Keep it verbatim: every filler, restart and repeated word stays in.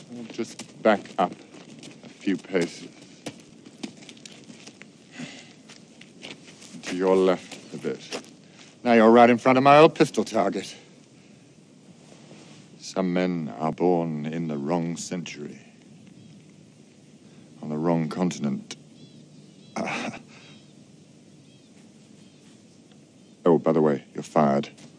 I'll just back up a few paces. To your left a bit. Now you're right in front of my old pistol target. Some men are born in the wrong century. On the wrong continent. Uh. Oh, by the way, you're fired.